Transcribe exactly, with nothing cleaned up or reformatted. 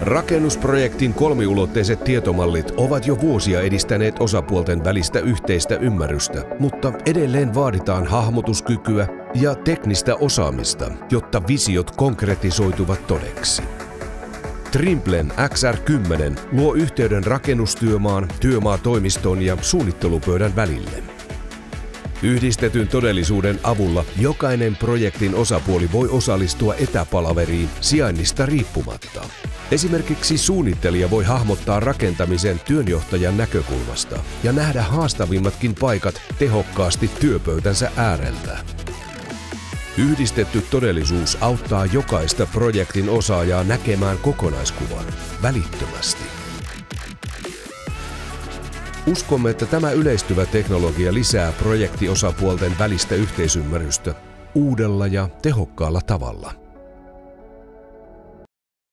Rakennusprojektin kolmiulotteiset tietomallit ovat jo vuosia edistäneet osapuolten välistä yhteistä ymmärrystä, mutta edelleen vaaditaan hahmotuskykyä ja teknistä osaamista, jotta visiot konkretisoituvat todeksi. Trimplen X R kymmenen luo yhteyden rakennustyömaan, työmaatoimiston ja suunnittelupöydän välille. Yhdistetyn todellisuuden avulla jokainen projektin osapuoli voi osallistua etäpalaveriin sijainnista riippumatta. Esimerkiksi suunnittelija voi hahmottaa rakentamisen työnjohtajan näkökulmasta ja nähdä haastavimmatkin paikat tehokkaasti työpöytänsä ääreltä. Yhdistetty todellisuus auttaa jokaista projektin osaajaa näkemään kokonaiskuvan välittömästi. Uskomme, että tämä yleistyvä teknologia lisää projektiosapuolten välistä yhteisymmärrystä uudella ja tehokkaalla tavalla.